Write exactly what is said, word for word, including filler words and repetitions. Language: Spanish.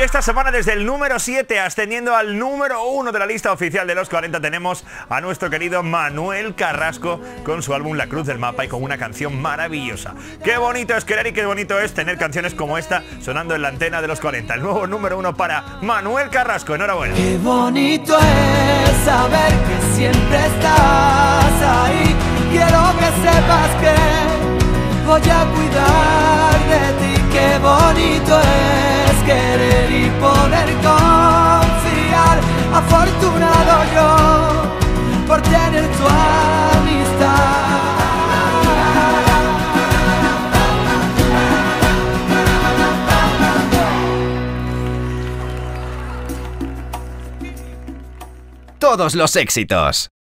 esta semana desde el número siete ascendiendo al número uno de la lista oficial de los cuarenta tenemos a nuestro querido Manuel Carrasco con su álbum La Cruz del Mapa y con una canción maravillosa. Qué bonito es querer y qué bonito es tener canciones como esta sonando en la antena de los cuarenta. El nuevo número uno para Manuel Carrasco. Enhorabuena. Qué bonito es saber que siempre estás ahí. Quiero que sepas que voy a cuidar de ti. Qué bonito es querer y poder confiar. Afortunado yo por tener tu amistad. Todos los éxitos.